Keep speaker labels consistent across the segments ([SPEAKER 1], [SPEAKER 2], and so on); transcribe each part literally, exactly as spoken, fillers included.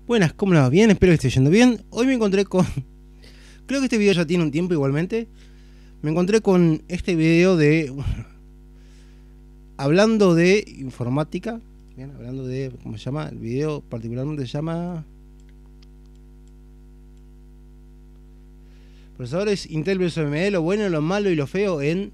[SPEAKER 1] Buenas, ¿cómo les va? Bien, espero que esté yendo bien. Hoy me encontré con... Creo que este video ya tiene un tiempo igualmente. Me encontré con este video de... Hablando de informática. Bien, hablando de... ¿Cómo se llama? El video particularmente se llama... Procesadores Intel versus A M D, lo bueno, lo malo y lo feo en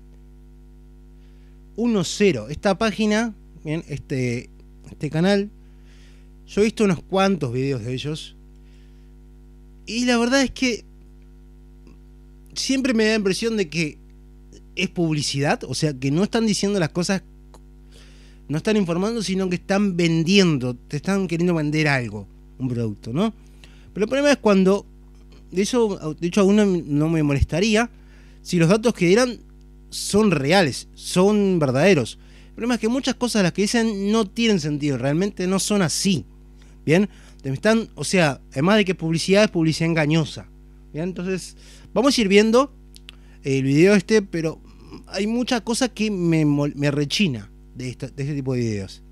[SPEAKER 1] uno cero. Esta página, bien, este, este canal... Yo he visto unos cuantos videos de ellos y la verdad es que siempre me da la impresión de que es publicidad, o sea, que no están diciendo las cosas, no están informando, sino que están vendiendo, te están queriendo vender algo, un producto, ¿no? Pero el problema es cuando, de eso, de hecho a uno no me molestaría si los datos que dieran son reales, son verdaderos. El problema es que muchas cosas de las que dicen no tienen sentido, realmente no son así. Bien, están, o sea, además de que publicidad es publicidad engañosa. Bien, entonces vamos a ir viendo el video este, pero hay mucha cosa que me, me rechina de, esta, de este tipo de videos.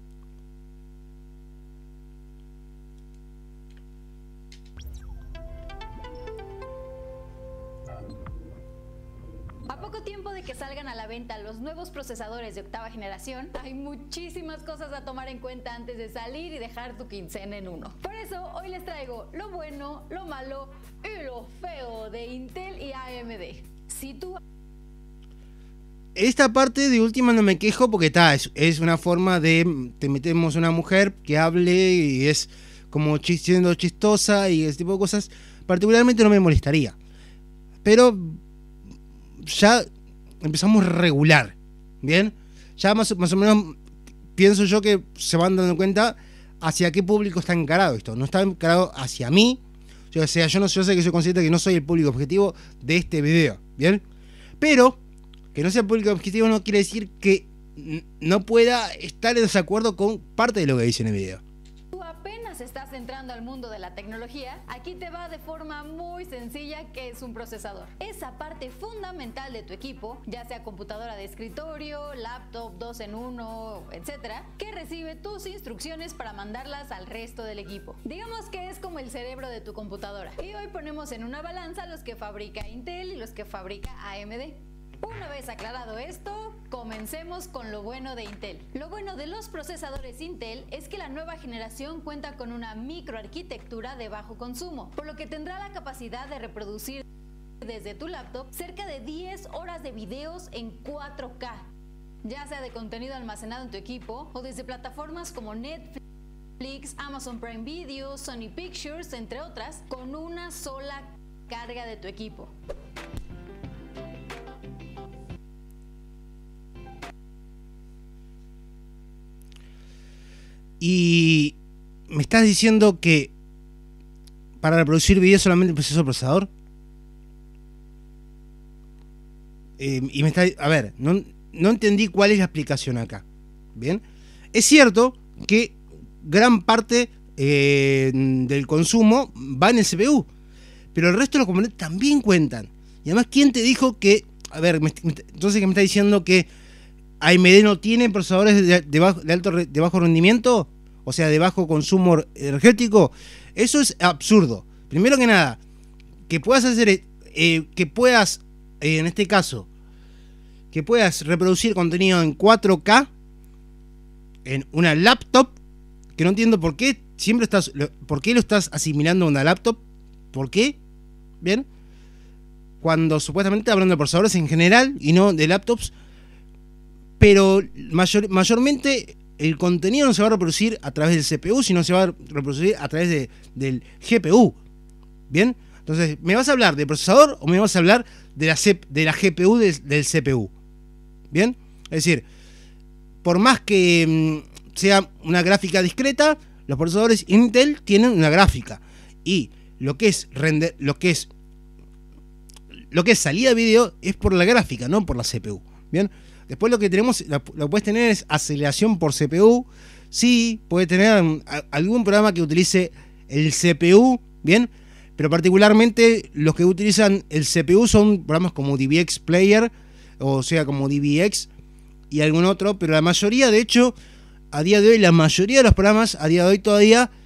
[SPEAKER 2] A poco tiempo de que salgan a la venta los nuevos procesadores de octava generación, hay muchísimas cosas a tomar en cuenta antes de salir y dejar tu quincena en uno. Por eso hoy les traigo lo bueno, lo malo y lo feo de Intel y A M D. Si tú...
[SPEAKER 1] Esta parte de última no me quejo porque está, es, es una forma de, te metemos una mujer que hable y es como chis, siendo chistosa y ese tipo de cosas, particularmente no me molestaría. Pero ya empezamos regular, ¿bien? Ya más, más o menos pienso yo que se van dando cuenta hacia qué público está encarado esto. No está encarado hacia mí. Yo, o sea, yo no yo sé que soy consciente que no soy el público objetivo de este video, ¿bien? Pero que no sea el público objetivo no quiere decir que no pueda estar en desacuerdo con parte de lo que dice en el video.
[SPEAKER 2] Apenas estás entrando al mundo de la tecnología, aquí te va de forma muy sencilla qué es un procesador. Esa parte fundamental de tu equipo, ya sea computadora de escritorio, laptop, dos en uno, etcétera, que recibe tus instrucciones para mandarlas al resto del equipo. Digamos que es como el cerebro de tu computadora. Y hoy ponemos en una balanza los que fabrica Intel y los que fabrica A M D. Una vez aclarado esto, comencemos con lo bueno de Intel. Lo bueno de los procesadores Intel es que la nueva generación cuenta con una microarquitectura de bajo consumo, por lo que tendrá la capacidad de reproducir desde tu laptop cerca de diez horas de videos en cuatro K, ya sea de contenido almacenado en tu equipo o desde plataformas como Netflix, Amazon Prime Video, Sony Pictures, entre otras, con una sola carga de tu equipo.
[SPEAKER 1] Y me estás diciendo que para reproducir videos solamente el proceso procesador. Eh, y me está, a ver, no, no entendí cuál es la explicación acá. Bien, es cierto que gran parte eh, del consumo va en el C P U, pero el resto de los componentes también cuentan. Y además, ¿quién te dijo que, a ver, me, entonces que me está diciendo que A M D no tiene procesadores de, de, bajo, de, alto, de bajo rendimiento, o sea, de bajo consumo energético? Eso es absurdo. Primero que nada, que puedas hacer, eh, que puedas, eh, en este caso, que puedas reproducir contenido en cuatro K en una laptop, que no entiendo por qué siempre estás, por qué lo estás asimilando a una laptop, ¿por qué? Bien, cuando supuestamente hablando de procesadores en general y no de laptops. Pero mayor, mayormente el contenido no se va a reproducir a través del C P U, sino se va a reproducir a través de, del G P U. ¿Bien? Entonces, ¿me vas a hablar de procesador o me vas a hablar de la, C, de la G P U del, del C P U? ¿Bien? Es decir, por más que mmm, sea una gráfica discreta, los procesadores Intel tienen una gráfica. Y lo que es render, lo que es lo que es salida de video es por la gráfica, no por la C P U. ¿Bien? Después lo que tenemos, lo que puedes tener es aceleración por C P U. Sí, puede tener algún programa que utilice el C P U, ¿bien? Pero particularmente los que utilizan el C P U son programas como D V X Player, o sea, como D V X y algún otro. Pero la mayoría, de hecho, a día de hoy, la mayoría de los programas, a día de hoy todavía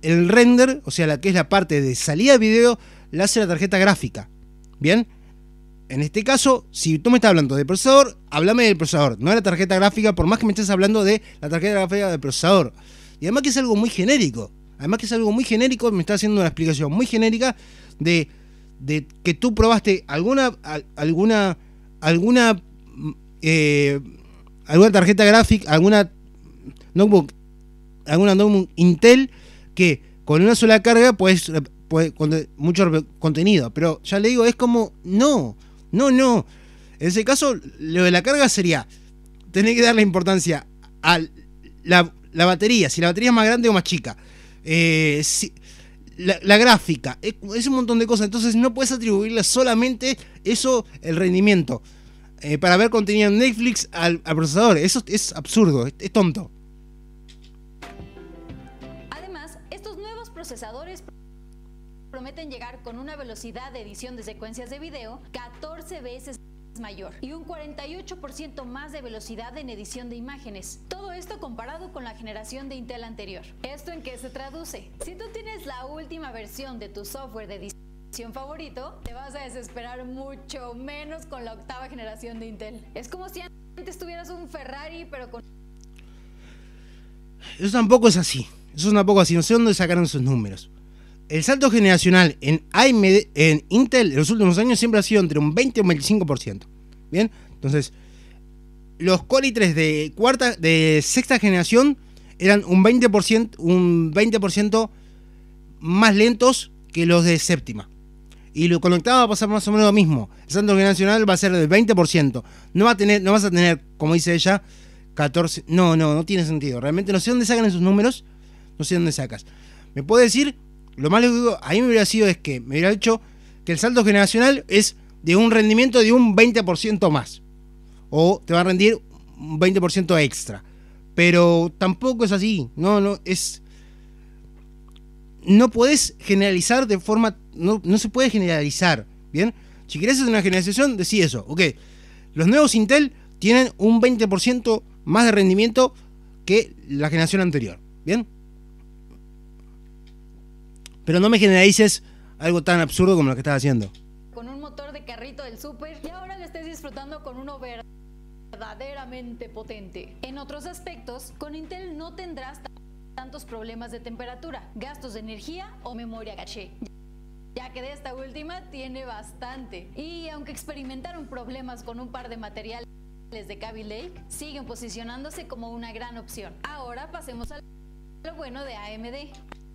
[SPEAKER 1] el render, o sea, la que es la parte de salida de video, la hace la tarjeta gráfica. Bien, en este caso, si tú me estás hablando de procesador, háblame del procesador, no de la tarjeta gráfica, por más que me estés hablando de la tarjeta gráfica del procesador. Y además que es algo muy genérico, además que es algo muy genérico, me está haciendo una explicación muy genérica de, de que tú probaste alguna, alguna, alguna, eh, alguna tarjeta gráfica, alguna notebook, alguna notebook Intel que con una sola carga puedes, puedes con mucho contenido, pero ya le digo, es como, no, no, no. En ese caso, lo de la carga sería tener que darle importancia a la, la batería, si la batería es más grande o más chica, eh, si, la, la gráfica, es, es un montón de cosas, entonces no puedes atribuirle solamente eso, el rendimiento, eh, para ver contenido en Netflix al, al procesador. Eso es absurdo, es, es tonto.
[SPEAKER 2] Además, estos nuevos procesadores prometen llegar con una velocidad de edición de secuencias de video catorce veces mayor y un cuarenta y ocho por ciento más de velocidad en edición de imágenes. Todo esto comparado con la generación de Intel anterior. ¿Esto en qué se traduce? Si tú tienes la última versión de tu software de edición favorito, te vas a desesperar mucho menos con la octava generación de Intel. Es como si antes tuvieras un Ferrari, pero con...
[SPEAKER 1] Eso tampoco es así. Eso tampoco es así. No sé dónde sacaron esos números. El salto generacional en A M D, en Intel, en los últimos años siempre ha sido entre un veinte y un veinticinco por ciento. Bien, entonces, los Core i tres de cuarta, de sexta generación eran un veinte por ciento, un veinte por ciento más lentos que los de séptima. Y lo conectado va a pasar más o menos lo mismo. El salto generacional va a ser del veinte por ciento. No va a tener, no vas a tener, como dice ella, catorce. No, no, no tiene sentido. Realmente no sé dónde sacan esos números. No sé dónde sacas. ¿Me puede decir? Lo más lógico a mí me hubiera sido es que me hubiera dicho que el salto generacional es de un rendimiento de un veinte por ciento más. O te va a rendir un veinte por ciento extra. Pero tampoco es así. No, no, es... No podés generalizar de forma... No, no se puede generalizar. ¿Bien? Si querés hacer una generalización, decí eso. Ok. Los nuevos Intel tienen un veinte por ciento más de rendimiento que la generación anterior. ¿Bien? Pero no me generalices algo tan absurdo como lo que estás haciendo.
[SPEAKER 2] Con un motor de carrito del súper y ahora lo estés disfrutando con uno verdaderamente potente. En otros aspectos, con Intel no tendrás tantos problemas de temperatura, gastos de energía o memoria caché, ya que de esta última tiene bastante. Y aunque experimentaron problemas con un par de materiales de Kaby Lake, siguen posicionándose como una gran opción. Ahora pasemos a lo bueno de A M D.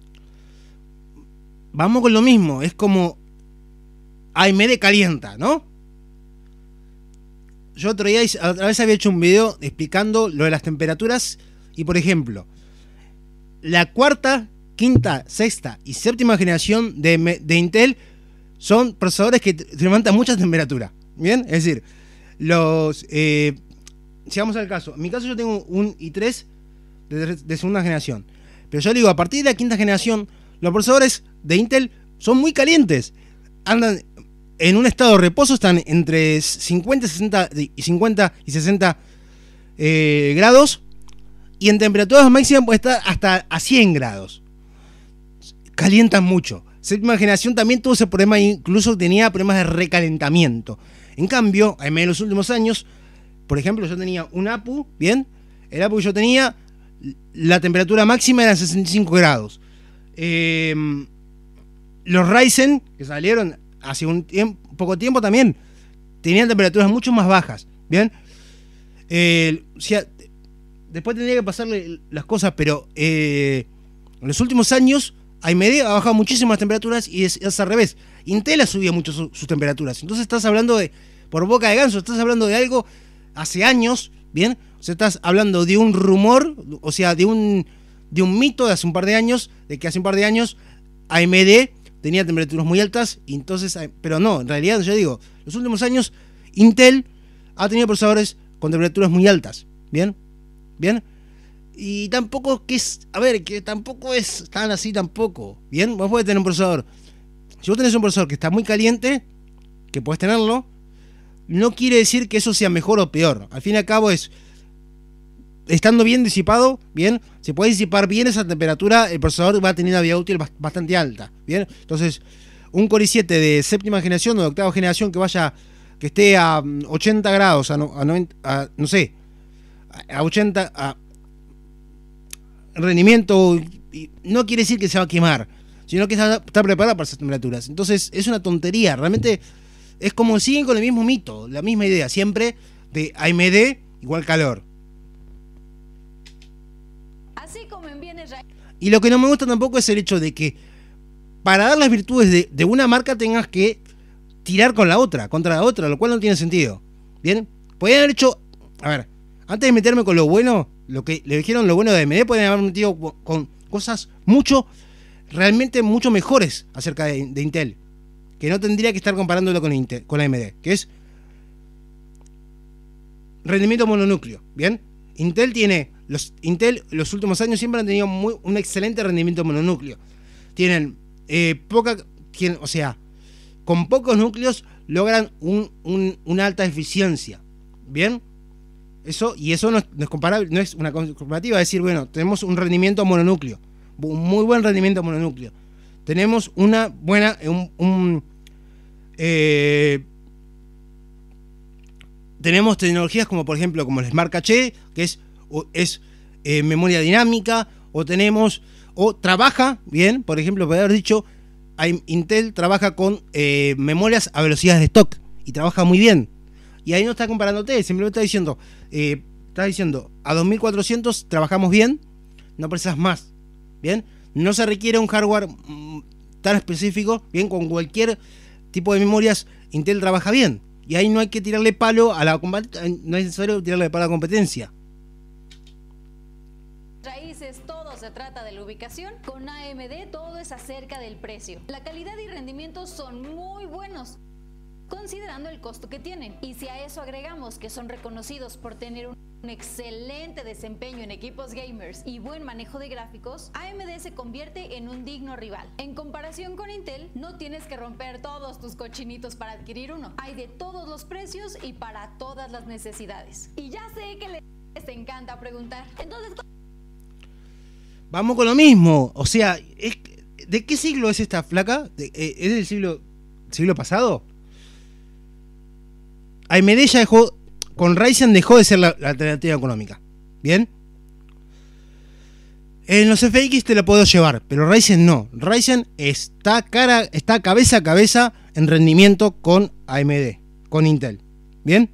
[SPEAKER 1] Vamos con lo mismo, es como A M D calienta, ¿no? Yo otro día, otra vez había hecho un video explicando lo de las temperaturas y, por ejemplo, la cuarta, quinta, sexta y séptima generación de, de Intel son procesadores que levantan mucha temperatura, ¿bien? Es decir, los... Eh, si vamos al caso, en mi caso yo tengo un i tres de, de segunda generación, pero yo digo, a partir de la quinta generación, los procesadores de Intel son muy calientes. Andan en un estado de reposo, están entre cincuenta, sesenta y cincuenta y sesenta eh, grados. Y en temperaturas máximas puede estar hasta a cien grados. Calientan mucho. Séptima generación también tuvo ese problema, incluso tenía problemas de recalentamiento. En cambio, a medida de los últimos años, por ejemplo, yo tenía un A P U, ¿bien? El A P U que yo tenía, la temperatura máxima era sesenta y cinco grados. Eh, los Ryzen, que salieron hace un tiempo, poco tiempo también, tenían temperaturas mucho más bajas, ¿bien? Eh, o sea, después tendría que pasarle las cosas, pero eh, en los últimos años A M D ha bajado muchísimas temperaturas y es, es al revés. Intel ha subido mucho su, sus temperaturas. Entonces estás hablando de, por boca de ganso, estás hablando de algo hace años, ¿bien? O sea, estás hablando de un rumor, o sea, de un... de un mito de hace un par de años, de que hace un par de años A M D tenía temperaturas muy altas, y entonces, pero no, en realidad yo digo, los últimos años Intel ha tenido procesadores con temperaturas muy altas, ¿bien? ¿Bien? Y tampoco que es, a ver, que tampoco es tan así tampoco, ¿bien? Vos podés tener un procesador, si vos tenés un procesador que está muy caliente, que podés tenerlo, no quiere decir que eso sea mejor o peor, al fin y al cabo es, estando bien disipado, bien, se puede disipar bien esa temperatura, el procesador va a tener una vida útil bastante alta, bien. Entonces, un Core i siete de séptima generación o de octava generación que vaya, que esté a ochenta grados, a, no, a, noventa, a no sé, a ochenta, a rendimiento, no quiere decir que se va a quemar, sino que está, está preparado para esas temperaturas. Entonces, es una tontería, realmente es como siguen con el mismo mito, la misma idea, siempre de A M D igual calor.
[SPEAKER 2] Así como en bienes raíces.
[SPEAKER 1] Y lo que no me gusta tampoco es el hecho de que para dar las virtudes de, de una marca tengas que tirar con la otra, contra la otra, lo cual no tiene sentido. Bien, podrían haber hecho, a ver, antes de meterme con lo bueno, lo que le dijeron lo bueno de A M D, podrían haber metido con cosas mucho, realmente mucho mejores acerca de, de Intel, que no tendría que estar comparándolo con Intel, con A M D, que es rendimiento mononúcleo. Bien, Intel tiene los Intel los últimos años siempre han tenido muy, un excelente rendimiento mononúcleo. Tienen eh, poca, tienen, o sea, con pocos núcleos logran un, un, una alta eficiencia. Bien, eso y eso no es, no es comparable, no es una comparativa. Es decir, bueno, tenemos un rendimiento mononúcleo, un muy buen rendimiento mononúcleo. Tenemos una buena, un, un eh, tenemos tecnologías como por ejemplo como el Smart Cache, que es, es eh, memoria dinámica, o tenemos, o trabaja bien, por ejemplo, podría haber dicho, Intel trabaja con eh, memorias a velocidades de stock, y trabaja muy bien. Y ahí no está comparándote, simplemente está diciendo, eh, está diciendo, a dos mil cuatrocientos trabajamos bien, no precisas más, bien, no se requiere un hardware mmm, tan específico, bien, con cualquier tipo de memorias, Intel trabaja bien. Y ahí no hay que tirarle palo a la competencia, no es necesario tirarle palo a la competencia.
[SPEAKER 2] Raíces, todo se trata de la ubicación. Con A M D todo es acerca del precio. La calidad y rendimiento son muy buenos, considerando el costo que tienen. Y si a eso agregamos que son reconocidos por tener un excelente desempeño en equipos gamers y buen manejo de gráficos, A M D se convierte en un digno rival. En comparación con Intel, no tienes que romper todos tus cochinitos para adquirir uno. Hay de todos los precios y para todas las necesidades. Y ya sé que les encanta preguntar. Entonces,
[SPEAKER 1] vamos con lo mismo. O sea, es, ¿de qué siglo es esta flaca? ¿De, eh, ¿Es del siglo, siglo pasado? A M D ya dejó, con Ryzen dejó de ser la, la alternativa económica. ¿Bien? En los F X te la puedo llevar, pero Ryzen no. Ryzen está cara, está cabeza a cabeza en rendimiento con A M D, con Intel. ¿Bien?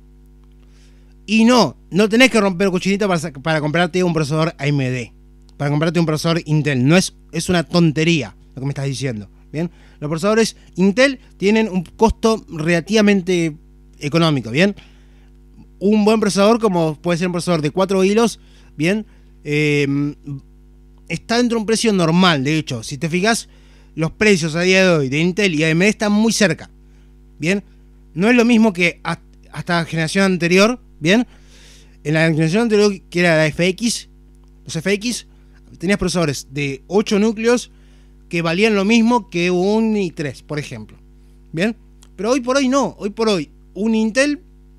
[SPEAKER 1] Y no, no tenés que romper cochinita para, para comprarte un procesador A M D. Para comprarte un procesador Intel. No es, es una tontería lo que me estás diciendo. ¿Bien? Los procesadores Intel tienen un costo relativamente económico, ¿bien? Un buen procesador, como puede ser un procesador de cuatro hilos, ¿bien? Eh, está dentro de un precio normal, de hecho. Si te fijas, los precios a día de hoy de Intel y A M D están muy cerca, ¿bien? No es lo mismo que hasta la generación anterior, ¿bien? En la generación anterior, que era la F X, los F X, tenías procesadores de ocho núcleos que valían lo mismo que un i tres, por ejemplo, ¿bien? Pero hoy por hoy no, hoy por hoy un Intel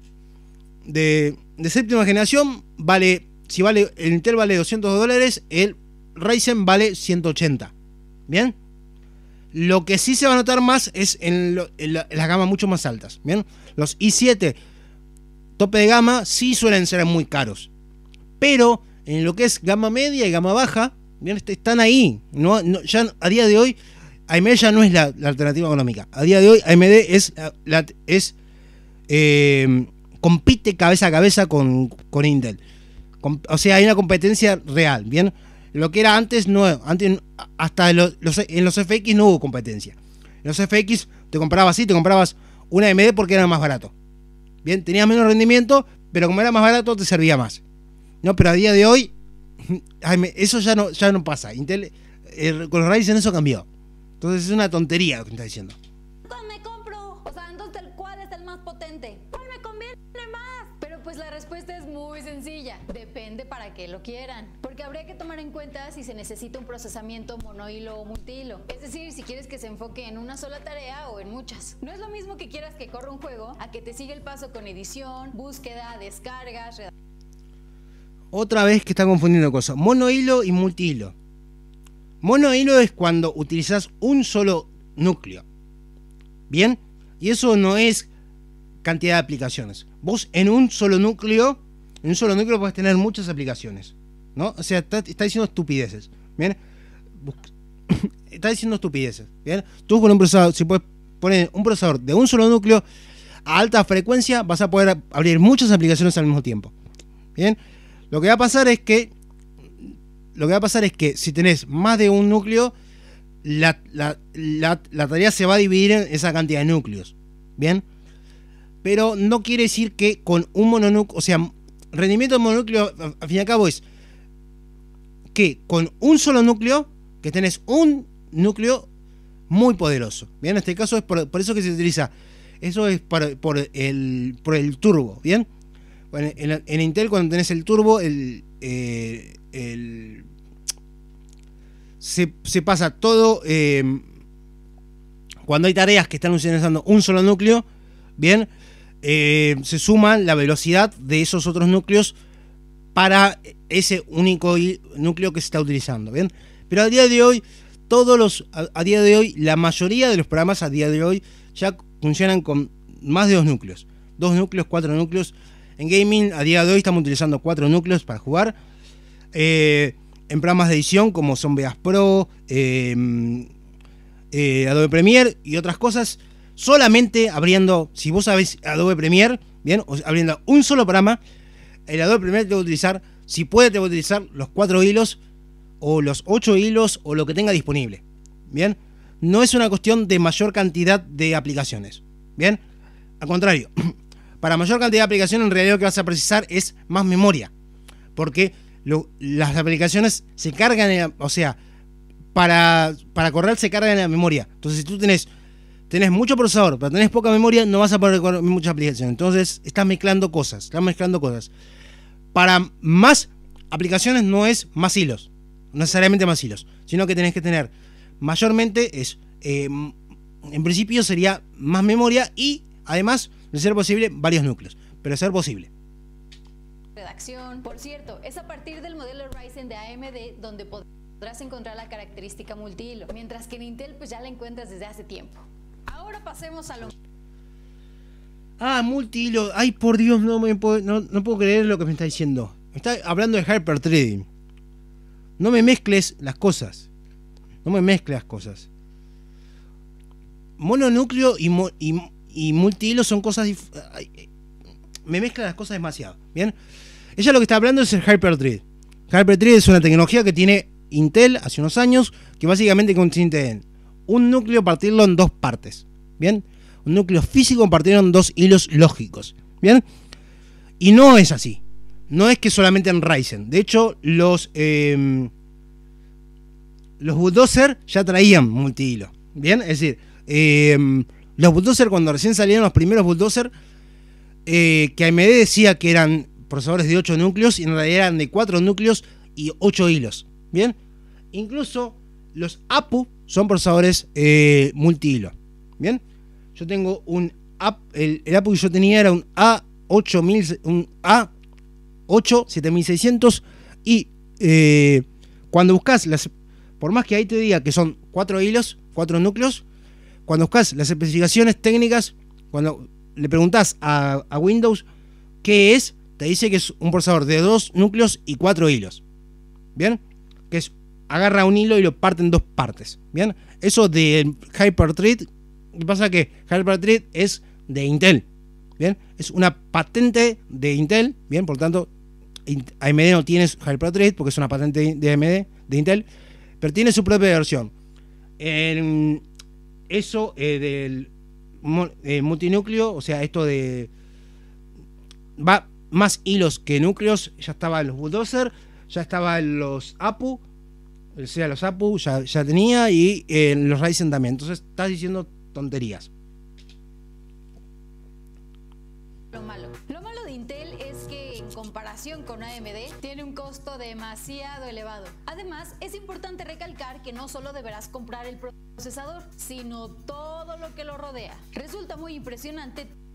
[SPEAKER 1] de, de séptima generación vale, si vale, el Intel vale doscientos dólares, el Ryzen vale ciento ochenta. ¿Bien? Lo que sí se va a notar más es en, lo, en, la, en las gamas mucho más altas. ¿Bien? Los i siete tope de gama sí suelen ser muy caros. Pero en lo que es gama media y gama baja, ¿bien? Están ahí. No, no, ya a día de hoy A M D ya no es la, la alternativa económica. A día de hoy A M D es, la, es eh, compite cabeza a cabeza con, con Intel. Com, o sea, hay una competencia real, ¿bien? Lo que era antes, no, antes hasta los, los, en los F X no hubo competencia. En los F X te comprabas así, te comprabas una A M D porque era más barato. Bien, tenías menos rendimiento, pero como era más barato te servía más. No, pero a día de hoy eso ya no, ya no pasa. Intel, eh, con los Ryzen eso cambió. Entonces es una tontería lo que me está diciendo.
[SPEAKER 2] ¿Cuál me compro? O sea, entonces, ¿cuál es el más potente? ¿Cuál me conviene más? Pero pues la respuesta es muy sencilla. Depende para qué lo quieran. Porque habría que tomar en cuenta si se necesita un procesamiento monohilo o multihilo. Es decir, si quieres que se enfoque en una sola tarea o en muchas. No es lo mismo que quieras que corra un juego a que te siga el paso con edición, búsqueda, descargas, redacción.
[SPEAKER 1] otra vez que está confundiendo cosas. Monohilo y multihilo. Monohilo es cuando utilizas un solo núcleo. Bien, y eso no es cantidad de aplicaciones. Vos en un solo núcleo, en un solo núcleo podés tener muchas aplicaciones, ¿no? O sea, está, está diciendo estupideces. Bien, está diciendo estupideces. Bien, tú con un procesador, si puedes poner un procesador de un solo núcleo a alta frecuencia, vas a poder abrir muchas aplicaciones al mismo tiempo. Bien, lo que va a pasar es que lo que va a pasar es que si tenés más de un núcleo, la, la, la, la tarea se va a dividir en esa cantidad de núcleos. Bien, pero no quiere decir que con un mononúcleo, o sea, rendimiento de mononúcleo, al fin y al cabo, es que con un solo núcleo, que tenés un núcleo muy poderoso. Bien, en este caso es por, por eso que se utiliza. Eso es por, por, el, por el turbo. Bien, bueno, en, en Intel, cuando tenés el turbo, el, eh, el se, se pasa todo. Eh, cuando hay tareas que están utilizando un solo núcleo, bien, eh, se suma la velocidad de esos otros núcleos para ese único núcleo que se está utilizando. Bien, pero a día de hoy, todos los, a, a día de hoy, la mayoría de los programas a día de hoy ya funcionan con más de dos núcleos. Dos núcleos, cuatro núcleos. En gaming, a día de hoy, estamos utilizando cuatro núcleos para jugar. Eh, en programas de edición, como son V A S Pro, eh, eh, Adobe Premiere y otras cosas, solamente abriendo, si vos sabés Adobe Premiere, bien, o abriendo un solo programa, el Adobe Premiere te va a utilizar, si puede, te va a utilizar los cuatro hilos, o los ocho hilos, o lo que tenga disponible. Bien, no es una cuestión de mayor cantidad de aplicaciones. Bien, al contrario, para mayor cantidad de aplicaciones, en realidad lo que vas a precisar es más memoria, porque lo, las aplicaciones se cargan, en, o sea, para, para correr se cargan en la memoria. Entonces, si tú tenés, tenés mucho procesador, pero tenés poca memoria, no vas a poder correr muchas aplicaciones. Entonces, estás mezclando cosas, estás mezclando cosas. Para más aplicaciones no es más hilos, no necesariamente más hilos, sino que tenés que tener, mayormente es, eh, en principio sería más memoria y además, de ser posible, varios núcleos, pero de ser posible.
[SPEAKER 2] Redacción, por cierto, es a partir del modelo Ryzen de A M D donde podrás encontrar la característica multihilo, mientras que en Intel pues ya la encuentras desde hace tiempo. Ahora pasemos a lo...
[SPEAKER 1] Ah, multihilo, ay por Dios, no, me puedo, no, no puedo creer lo que me está diciendo. Me está hablando de hyperthreading. No me mezcles las cosas. No me mezcles las cosas. Mononúcleo y, mo, y, y multihilo son cosas... Me mezclan las cosas demasiado. Bien. Ella lo que está hablando es el hyperthread. Hyperthread es una tecnología que tiene Intel hace unos años, que básicamente consiste en un núcleo partirlo en dos partes. Bien. Un núcleo físico partirlo en dos hilos lógicos. Bien. Y no es así. No es que solamente en Ryzen. De hecho, los... Eh, los Bulldozer ya traían multihilo. Bien, es decir, eh, los Bulldozer, cuando recién salieron los primeros Bulldozer, eh, que A M D decía que eran procesadores de ocho núcleos, y en realidad eran de cuatro núcleos y ocho hilos. Bien, incluso los A P U son procesadores eh, multihilo. Bien, yo tengo un A P U, el, el A P U que yo tenía era un A ocho mil, un A ocho siete mil seiscientos, y eh, cuando buscas las, por más que ahí te diga que son cuatro hilos, cuatro núcleos, cuando buscas las especificaciones técnicas, cuando le preguntas a, a Windows qué es, te dice que es un procesador de dos núcleos y cuatro hilos. Bien, que es, agarra un hilo y lo parte en dos partes. Bien, eso de hyperthread, ¿qué pasa? Que hyperthread es de Intel. Bien, es una patente de Intel. Bien, por tanto, A M D no tiene hyperthread porque es una patente de A M D, de Intel, pero tiene su propia versión. En eso eh, del eh, multinúcleo, o sea, esto de va más hilos que núcleos, ya estaba en los Bulldozer, ya estaba en los A P U, o sea, los A P U ya, ya tenía, y eh, en los Ryzen también. Entonces estás diciendo tonterías.
[SPEAKER 2] Lo malo. Lo malo de Intel es que en comparación con A M D tiene un costo demasiado elevado. Además, es importante recalcar que no solo deberás comprar el procesador, sino todo lo que lo rodea. Resulta muy impresionante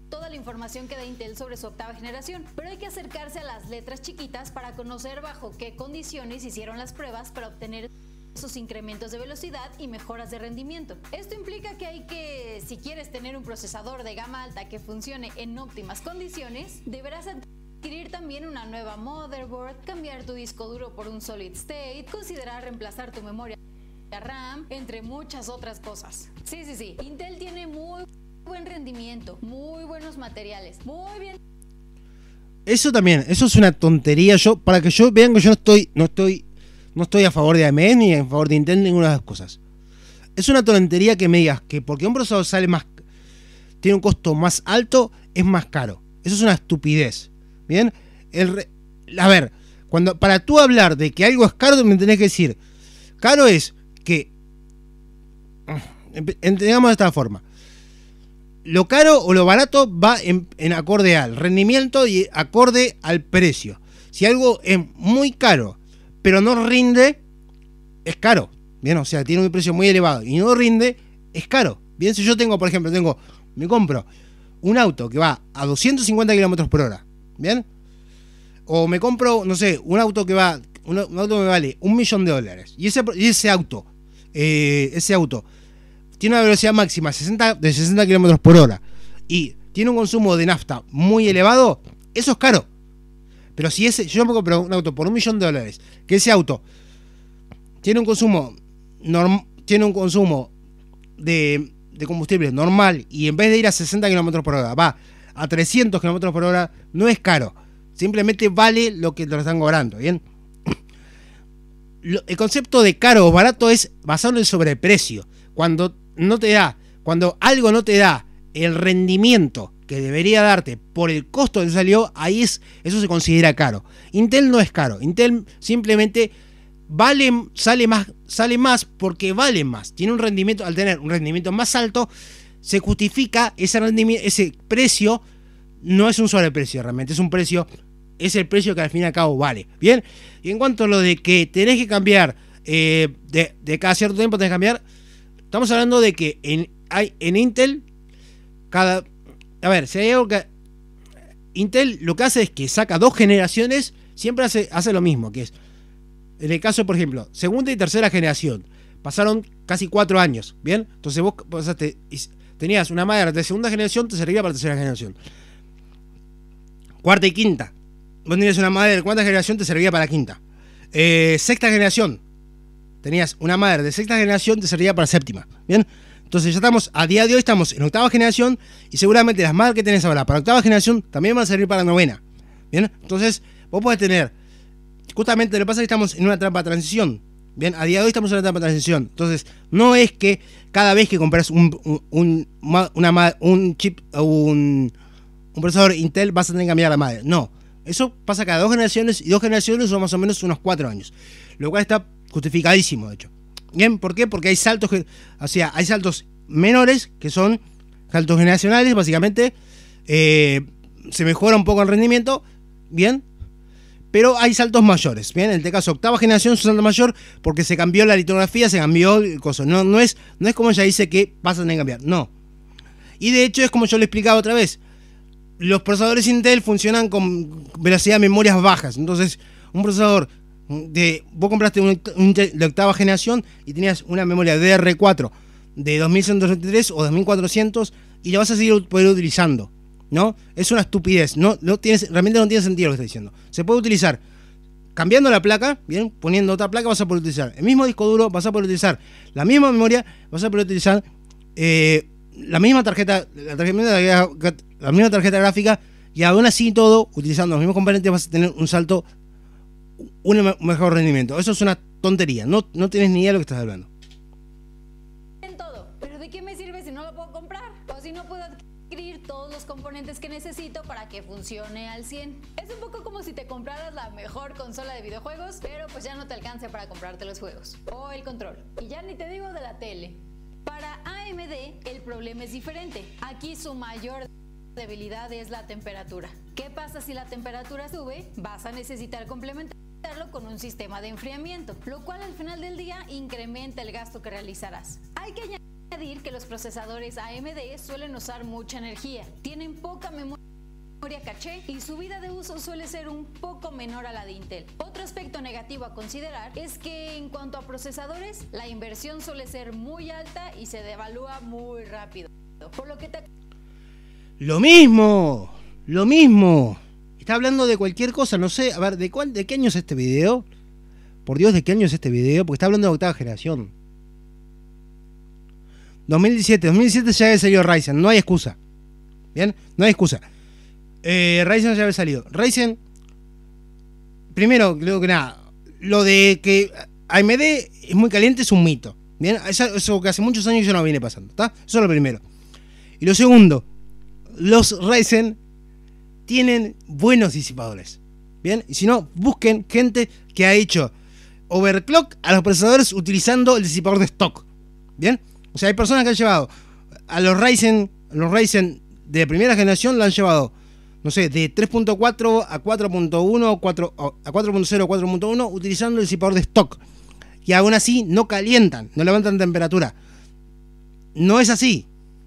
[SPEAKER 2] toda la información que da Intel sobre su octava generación, pero hay que acercarse a las letras chiquitas para conocer bajo qué condiciones hicieron las pruebas para obtener esos incrementos de velocidad y mejoras de rendimiento. Esto implica que hay que, si quieres tener un procesador de gama alta que funcione en óptimas condiciones, deberás adquirir también una nueva motherboard, cambiar tu disco duro por un solid state, considerar reemplazar tu memoria RAM, entre muchas otras cosas. Sí, sí, sí, Intel tiene muy buen rendimiento, muy buenos materiales, muy bien.
[SPEAKER 1] Eso también, eso es una tontería. Yo, para que yo vean que yo no estoy, no estoy, no estoy a favor de A M D ni a favor de Intel, ninguna de las cosas. Es una tontería que me digas que porque un procesador sale más, tiene un costo más alto, es más caro. Eso es una estupidez. Bien, el re, a ver, cuando para tú hablar de que algo es caro, me tenés que decir, caro es que, entendamos de esta forma, lo caro o lo barato va en, en acorde al rendimiento y acorde al precio. Si algo es muy caro, pero no rinde, es caro. Bien, o sea, tiene un precio muy elevado y no rinde, es caro. Bien, si yo tengo, por ejemplo, tengo, me compro un auto que va a doscientos cincuenta kilómetros por hora, bien, o me compro, no sé, un auto que va, un, un auto que me vale un millón de dólares, y ese, y ese auto, eh, ese auto tiene una velocidad máxima sesenta, de sesenta kilómetros por hora y tiene un consumo de nafta muy elevado, eso es caro. Pero si ese, yo me compro un auto por un millón de dólares, que ese auto tiene un consumo norm, tiene un consumo de, de combustible normal y en vez de ir a sesenta kilómetros por hora va a trescientos kilómetros por hora, no es caro. Simplemente vale lo que te lo están cobrando, ¿bien? El concepto de caro o barato es basado en el sobreprecio. Cuando no te da, cuando algo no te da el rendimiento que debería darte por el costo que salió, ahí es, eso se considera caro. Intel no es caro. Intel simplemente vale, sale más, sale más porque vale más. Tiene un rendimiento, al tener un rendimiento más alto, se justifica ese rendimiento, ese precio. No es un sobreprecio realmente, es un precio, es el precio que al fin y al cabo vale. Bien, y en cuanto a lo de que tenés que cambiar, eh, de, de cada cierto tiempo tenés que cambiar, estamos hablando de que en, hay, en Intel, cada, a ver, si hay algo que Intel lo que hace es que saca dos generaciones, siempre hace, hace lo mismo, que es, en el caso, por ejemplo, segunda y tercera generación, pasaron casi cuatro años, ¿bien? Entonces vos pasaste, tenías una madre de segunda generación, te servía para tercera generación. Cuarta y quinta, vos tenías una madre de cuarta generación, te servía para la quinta. Eh, sexta generación, tenías una madre de sexta generación, te servía para séptima, ¿bien? Entonces ya estamos, a día de hoy estamos en octava generación y seguramente las madres que tenés ahora para octava generación también van a servir para novena, ¿bien? Entonces vos podés tener, justamente lo que pasa es que estamos en una etapa de transición, ¿bien? A día de hoy estamos en una etapa de transición, entonces no es que cada vez que compras un, un, un, una, un chip o un, un procesador Intel vas a tener que cambiar la madre, no. Eso pasa cada dos generaciones y dos generaciones son más o menos unos cuatro años, lo cual está justificadísimo de hecho. Bien, ¿por qué? Porque hay saltos, o sea, hay saltos menores que son saltos generacionales, básicamente eh, se mejora un poco el rendimiento, bien, pero hay saltos mayores, bien, en este caso octava generación es un salto mayor porque se cambió la litografía, se cambió el coso, no, no, es, no es como ella dice que pasan a cambiar, no. Y de hecho es como yo le explicaba otra vez, los procesadores Intel funcionan con velocidad de memorias bajas, entonces un procesador de, vos compraste un, un de octava generación y tenías una memoria D D R cuatro de dos mil ciento sesenta y tres o dos mil cuatrocientos y la vas a seguir poder utilizando, ¿no? Es una estupidez, no, no tiene, realmente no tiene sentido lo que está diciendo. Se puede utilizar cambiando la placa, bien, poniendo otra placa vas a poder utilizar el mismo disco duro, vas a poder utilizar la misma memoria, vas a poder utilizar eh, la misma tarjeta, la, tarjeta, la misma tarjeta gráfica y aún así todo, utilizando los mismos componentes vas a tener un salto, un mejor rendimiento. Eso es una tontería, no, no tienes ni idea de lo que estás hablando.
[SPEAKER 2] En todo, pero ¿de qué me sirve si no lo puedo comprar? O si no puedo adquirir todos los componentes que necesito para que funcione al cien. Es un poco como si te compraras la mejor consola de videojuegos, pero pues ya no te alcance para comprarte los juegos o el control. Y ya ni te digo de la tele. Para A M D el problema es diferente. Aquí su mayor debilidad es la temperatura. ¿Qué pasa si la temperatura sube? Vas a necesitar complementarlo con un sistema de enfriamiento, lo cual al final del día incrementa el gasto que realizarás. Hay que añadir que los procesadores A M D suelen usar mucha energía, tienen poca memoria caché y su vida de uso suele ser un poco menor a la de Intel. Otro aspecto negativo a considerar es que en cuanto a procesadores, la inversión suele ser muy alta y se devalúa muy rápido. Por lo que te...
[SPEAKER 1] Lo mismo, lo mismo. Está hablando de cualquier cosa, no sé, a ver, ¿de, cuál, de qué año es este video? Por Dios, ¿de qué año es este video? Porque está hablando de octava generación. dos mil diecisiete, dos mil diecisiete ya había salido Ryzen, no hay excusa. ¿Bien? No hay excusa. Eh, Ryzen ya había salido. Ryzen, primero, creo que nada, lo de que A M D es muy caliente es un mito. Bien, eso, eso que hace muchos años ya no viene pasando, ¿está? Eso es lo primero. Y lo segundo, los Ryzen tienen buenos disipadores. Bien, y si no, busquen gente que ha hecho overclock a los procesadores utilizando el disipador de stock. Bien, o sea, hay personas que han llevado a los Ryzen, los Ryzen de primera generación, lo han llevado, no sé, de tres punto cuatro a cuatro punto uno, a cuatro punto cero, cuatro punto uno, utilizando el disipador de stock. Y aún así no calientan, no levantan temperatura. No es así.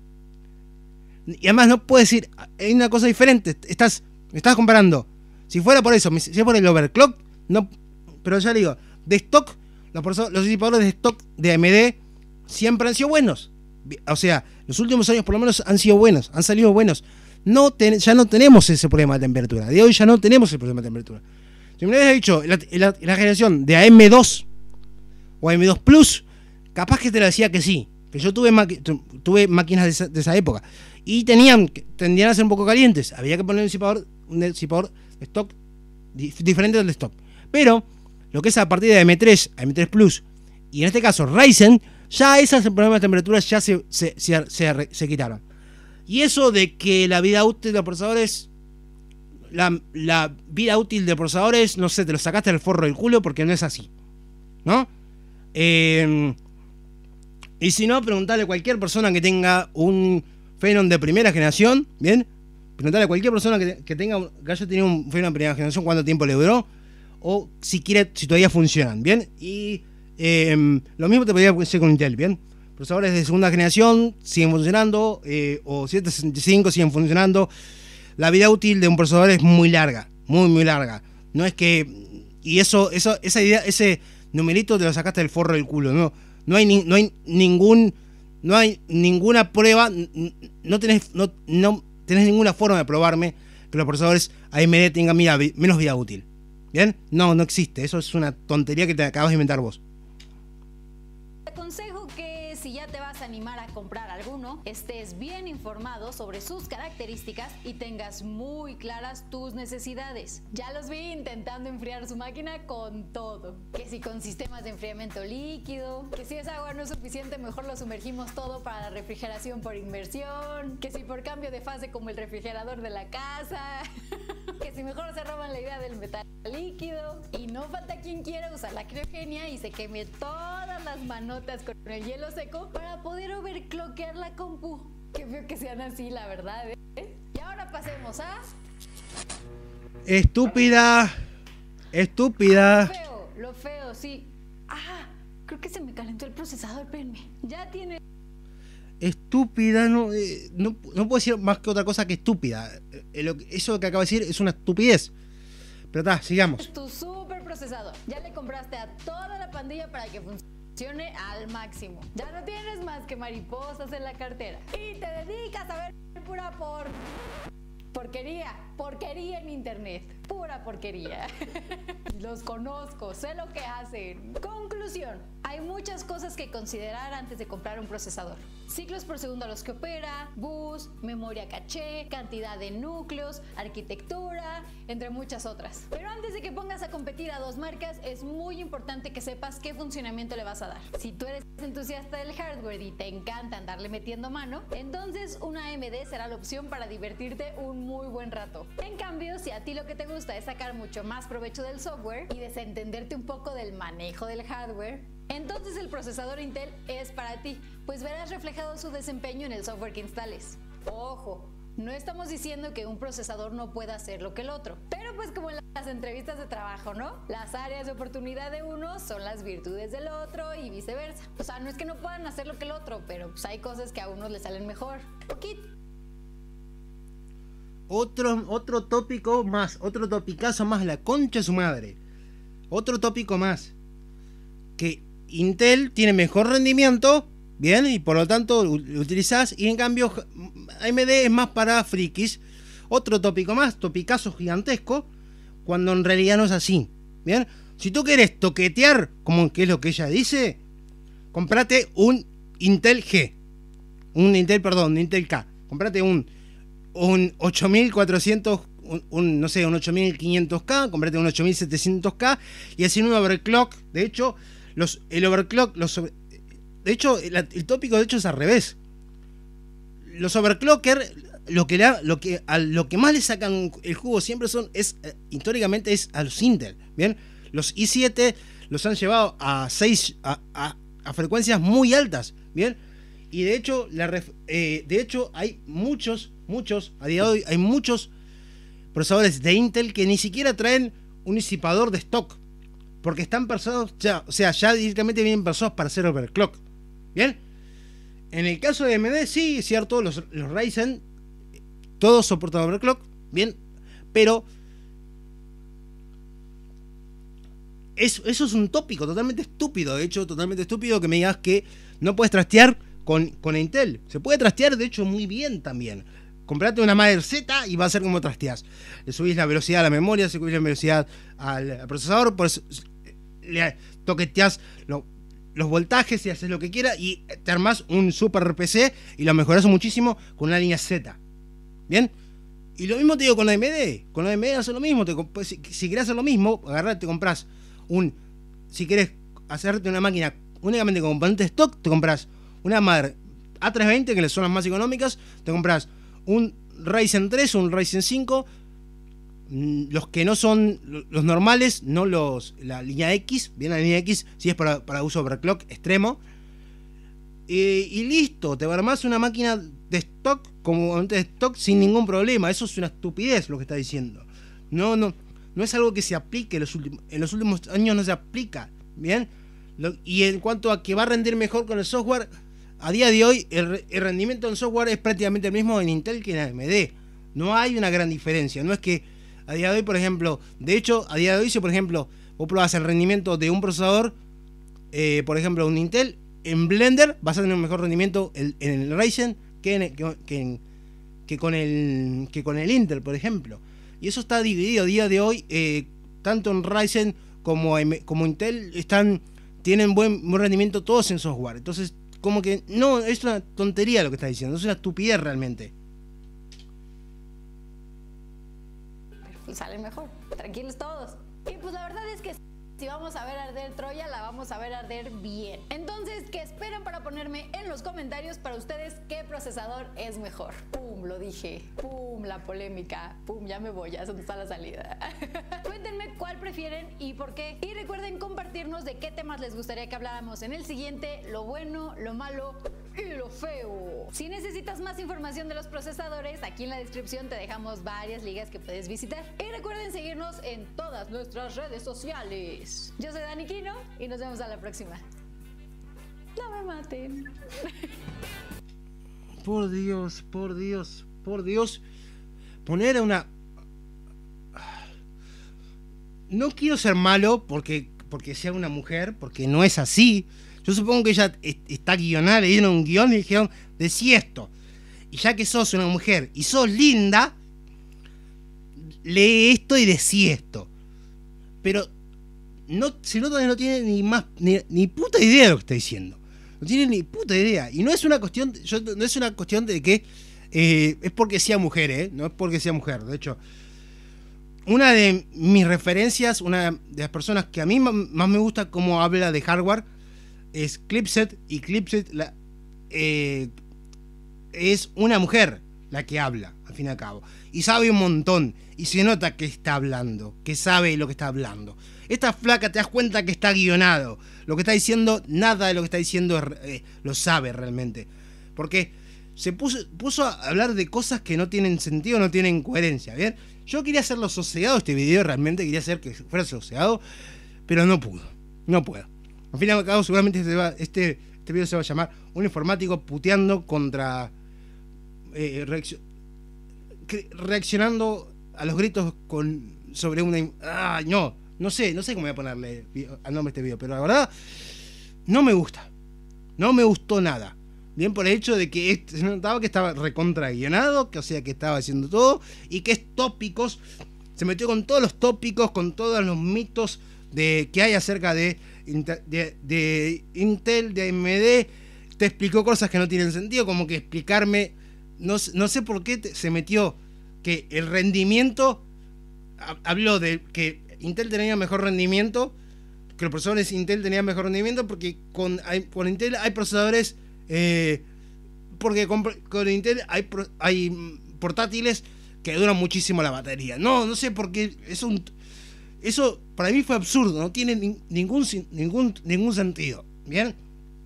[SPEAKER 1] Y además no puedes decir, hay una cosa diferente. Estás, estás comparando. Si fuera por eso, si es por el overclock, no. Pero ya digo, de stock, los, los disipadores de stock de A M D siempre han sido buenos. O sea, los últimos años por lo menos han sido buenos, han salido buenos. No ten, ya no tenemos ese problema de temperatura. De hoy ya no tenemos el problema de temperatura. Si me hubieras dicho la, la, la generación de A M dos o A M dos Plus, capaz que te lo decía que sí. Que yo tuve, maqui tuve máquinas de esa, de esa época. Y tenían, tendían a ser un poco calientes. Había que poner un disipador, un disipador de stock dif diferente del de stock. Pero lo que es a partir de A M tres, A M tres Plus, y en este caso Ryzen, ya esos problemas de temperatura ya se, se, se, se, se quitaron. Y eso de que la vida útil de los procesadores, la, la vida útil de procesadores, no sé, te lo sacaste del forro del culo porque no es así, ¿no? Eh, y si no, preguntarle a cualquier persona que tenga un Phenom de primera generación, ¿bien? Preguntarle a cualquier persona que, que tenga, que haya tenido un Phenom de primera generación, cuánto tiempo le duró, o si quiere, si todavía funcionan, ¿bien? Y eh, lo mismo te podría decir con Intel, ¿bien? Procesadores de segunda generación siguen funcionando, eh, o setecientos sesenta y cinco siguen funcionando. La vida útil de un procesador es muy larga, muy muy larga. No es que, y eso, eso, esa idea, ese numerito te lo sacaste del forro del culo, no, no hay, ni, no hay ningún, no hay ninguna prueba, no tenés, no, no tenés ninguna forma de probarme que los procesadores A M D tengan vida, menos vida útil, ¿bien? No, no existe, eso es una tontería que te acabas de inventar vos.
[SPEAKER 2] Te aconsejo que si ya te vas a animar a comprar alguno, estés bien informado sobre sus características y tengas muy claras tus necesidades. Ya los vi intentando enfriar su máquina con todo. Que si con sistemas de enfriamiento líquido, que si esa agua no es suficiente, mejor lo sumergimos todo para la refrigeración por inmersión, que si por cambio de fase como el refrigerador de la casa, que si mejor se roban la idea del metal líquido. Y no falta quien quiera usar la criogenia y se queme todas las manotas con el hielo seco para poder overclockear la compu. Qué feo que sean así, la verdad, ¿eh? Y ahora pasemos a...
[SPEAKER 1] Estúpida. Estúpida.
[SPEAKER 2] Lo feo, lo feo, sí. Ah, creo que se me calentó el procesador, espérenme. Ya tiene...
[SPEAKER 1] Estúpida, no, eh, no, no puedo decir más que otra cosa que estúpida. Eh, lo, eso que acabo de decir es una estupidez. Pero está, sigamos.
[SPEAKER 2] Es tu super procesador. Ya le compraste a toda la pandilla para que funcione al máximo. Ya no tienes más que mariposas en la cartera. Y te dedicas a ver pura por... porquería. Porquería en internet. Pura porquería. Los conozco, sé lo que hacen. Conclusión. Hay muchas cosas que considerar antes de comprar un procesador. Ciclos por segundo a los que opera, bus, memoria caché, cantidad de núcleos, arquitectura, entre muchas otras. Pero antes de que pongas a competir a dos marcas, es muy importante que sepas qué funcionamiento le vas a dar. Si tú eres entusiasta del hardware y te encanta andarle metiendo mano, entonces una A M D será la opción para divertirte un muy buen rato. En cambio, si a ti lo que te gusta es sacar mucho más provecho del software y desentenderte un poco del manejo del hardware, entonces el procesador Intel es para ti, pues verás reflejado su desempeño en el software que instales. Ojo, No estamos diciendo que un procesador no pueda hacer lo que el otro, pero pues como en las entrevistas de trabajo, ¿no? Las áreas de oportunidad de uno son las virtudes del otro y viceversa. O sea, no es que no puedan hacer lo que el otro, pero pues hay cosas que a unos les salen mejor. Poquito.
[SPEAKER 1] Otro, otro tópico más, otro topicazo más, la concha de su madre. Otro tópico más. Que Intel tiene mejor rendimiento, bien, y por lo tanto lo utilizás, y en cambio A M D es más para frikis. Otro tópico más, topicazo gigantesco, cuando en realidad no es así, bien. Si tú quieres toquetear, como que es lo que ella dice, comprate un Intel G, un Intel, perdón, un Intel K, comprate un un ocho mil cuatrocientos, un, un, no sé, un ocho mil quinientos K, comprate un ocho mil setecientos K y así un overclock. De hecho, los, el overclock, los, de hecho, el, el tópico de hecho es al revés. Los overclocker, lo que, le, lo, que, a lo que más le sacan el jugo siempre son, es eh, históricamente es a los Intel, ¿bien? Los i siete los han llevado a seis, a, a, a frecuencias muy altas, ¿bien? Y de hecho, la ref, eh, de hecho hay muchos, muchos, a día de hoy hay muchos procesadores de Intel que ni siquiera traen un disipador de stock, porque están pensados, ya, o sea, ya directamente vienen pensados para hacer overclock, ¿bien? En el caso de A M D, sí, es cierto, los, los Ryzen, todos soportan overclock, bien, pero eso, eso es un tópico totalmente estúpido, de hecho, totalmente estúpido que me digas que no puedes trastear con, con Intel. Se puede trastear, de hecho, muy bien también. Comprate una Mother Z y va a ser como trasteas. Le subís la velocidad a la memoria, le subís la velocidad al, al procesador, pues le toqueteás lo, los voltajes y haces lo que quieras y te armás un super P C y lo mejorás muchísimo con una línea Z. ¿Bien? Y lo mismo te digo con A M D. Con A M D haces lo mismo. Te, si, si querés hacer lo mismo, agarrate, te compras un... Si querés hacerte una máquina únicamente con componentes stock, te compras una Mother A trescientos veinte, que son las más económicas, te compras un Ryzen tres o un Ryzen cinco, los que no son los normales, no los la línea X, bien, la línea X si es para, para uso overclock extremo, eh, y listo, te armás una máquina de stock como de stock sin ningún problema. Eso es una estupidez lo que está diciendo. No, no, no es algo que se aplique, los últimos, en los últimos años no se aplica, bien. Lo, y en cuanto a que va a rendir mejor con el software, a día de hoy el, el rendimiento en software es prácticamente el mismo en Intel que en A M D. No hay una gran diferencia. No es que a día de hoy, por ejemplo, de hecho, a día de hoy, si por ejemplo vos probás el rendimiento de un procesador, eh, por ejemplo, un Intel, en Blender vas a tener un mejor rendimiento en, en el Ryzen que, en, que, que, en, que, con el, que con el Intel, por ejemplo. Y eso está dividido a día de hoy, eh, tanto en Ryzen como, como Intel están, tienen buen, buen rendimiento todos en software. Entonces, como que no, es una tontería lo que está diciendo, es una estupidez realmente.
[SPEAKER 2] Pues salen mejor, tranquilos todos. Y pues la verdad es que si vamos a ver arder Troya, la vamos a ver arder bien. Entonces, ¿qué esperan para ponerme en los comentarios para ustedes qué procesador es mejor? Pum, lo dije. Pum, la polémica. Pum, ya me voy, ya es donde está la salida. Cuéntenme cuál prefieren y por qué. Y recuerden compartirnos de qué temas les gustaría que habláramos en el siguiente, lo bueno, lo malo y lo feo. Si necesitas más información de los procesadores, aquí en la descripción te dejamos varias ligas que puedes visitar. Y recuerden seguirnos en todas nuestras redes sociales. Yo soy Dani Quino y nos vemos a la próxima. No me maten.
[SPEAKER 1] Por Dios, por Dios, por Dios. Poner a una... No quiero ser malo porque, porque sea una mujer, porque no es así. Yo supongo que ella está guionada, le dieron un guión y dijeron, decí esto. Y ya que sos una mujer y sos linda, lee esto y decí esto. Pero no, se nota que no tiene ni más ni, ni puta idea de lo que está diciendo. No tiene ni puta idea. Y no es una cuestión, yo, no es una cuestión de que eh, es porque sea mujer, ¿eh? No es porque sea mujer. De hecho, una de mis referencias, una de las personas que a mí más me gusta cómo habla de hardware, es Clipset. Y Clipset la, eh, es una mujer la que habla, al fin y al cabo. Y sabe un montón. Y se nota que está hablando, que sabe lo que está hablando. Esta flaca te das cuenta que está guionado. Lo que está diciendo, nada de lo que está diciendo eh, lo sabe realmente. Porque se puso, puso a hablar de cosas que no tienen sentido, no tienen coherencia, ¿bien? Yo quería hacerlo sosegado este video, realmente quería hacer que fuera sosegado, pero no pudo, no puedo. Al fin y al cabo, seguramente este, va, este, este video se va a llamar un informático puteando contra... Eh, reaccion, reaccionando a los gritos con sobre una... Ah, no, no sé, no sé cómo voy a ponerle al nombre de este video, pero la verdad, no me gusta. No me gustó nada. Bien por el hecho de que se notaba que estaba recontra guionado, que o sea que estaba haciendo todo, y que es tópicos, se metió con todos los tópicos, con todos los mitos de que hay acerca de, de, de Intel, de A M D, te explicó cosas que no tienen sentido, como que explicarme, no, no sé por qué te, se metió que el rendimiento, habló de que Intel tenía mejor rendimiento, que los procesadores Intel tenían mejor rendimiento, porque con, hay, con Intel hay procesadores... Eh, porque con, con Intel hay, hay portátiles que duran muchísimo la batería. No, no sé por qué. Es un, eso para mí fue absurdo. No tiene ni, ningún, ningún, ningún sentido. Bien.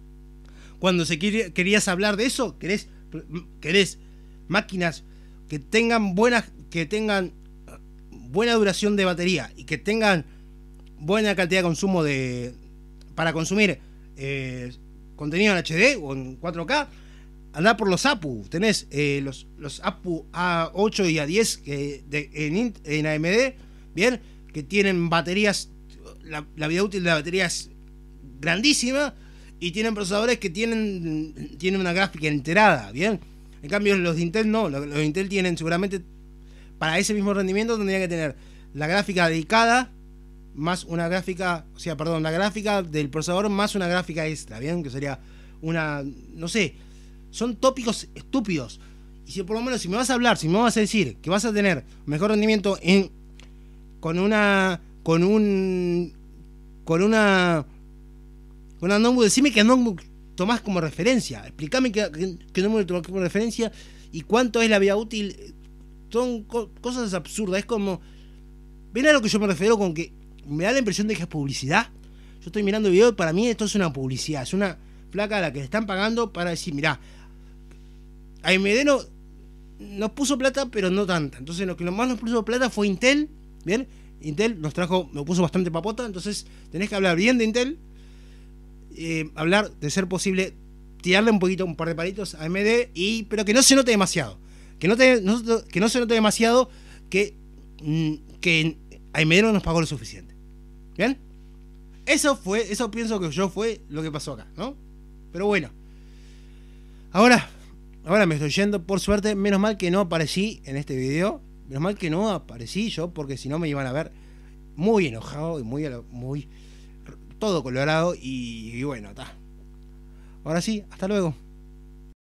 [SPEAKER 1] Cuando se quiere, querías hablar de eso, querés, querés máquinas que tengan buenas, que tengan buena duración de batería y que tengan buena cantidad de consumo de para consumir eh, contenido en H D o en cuatro K, andá por los A P U. Tenés eh, los, los A P U A ocho y A diez eh, de, en, en A M D, bien, que tienen baterías, la, la vida útil de la batería es grandísima, y tienen procesadores que tienen, tienen una gráfica enterada, bien. En cambio los de Intel no, los, los de Intel tienen seguramente, para ese mismo rendimiento tendrían que tener la gráfica dedicada, más una gráfica, o sea, perdón, la gráfica del procesador más una gráfica extra, ¿bien? Que sería una, no sé, son tópicos estúpidos. Y si por lo menos, si me vas a hablar, si me vas a decir que vas a tener mejor rendimiento en con una, con un, con una, con una notebook, decime qué notebook tomás como referencia, explícame qué, qué, qué notebook tomás como referencia y cuánto es la vida útil. Son co cosas absurdas, es como, ¿ven a lo que yo me refiero con que me da la impresión de que es publicidad? Yo estoy mirando el video y para mí esto es una publicidad, es una placa a la que le están pagando para decir, mirá, A M D no, nos puso plata, pero no tanta. Entonces lo que más nos puso plata fue Intel, ¿bien? Intel nos trajo, nos puso bastante papota, entonces tenés que hablar bien de Intel, eh, hablar, de ser posible, tirarle un poquito, un par de palitos a A M D, y, pero que no se note demasiado, que no, te, no, que no se note demasiado que, que A M D no nos pagó lo suficiente. ¿Bien? Eso fue, eso pienso que yo fue lo que pasó acá, ¿no? Pero bueno. Ahora, ahora me estoy yendo, por suerte, menos mal que no aparecí en este video. Menos mal que no aparecí yo, porque si no me iban a ver muy enojado y muy, muy todo colorado. Y, y bueno, está. Ahora sí, hasta luego.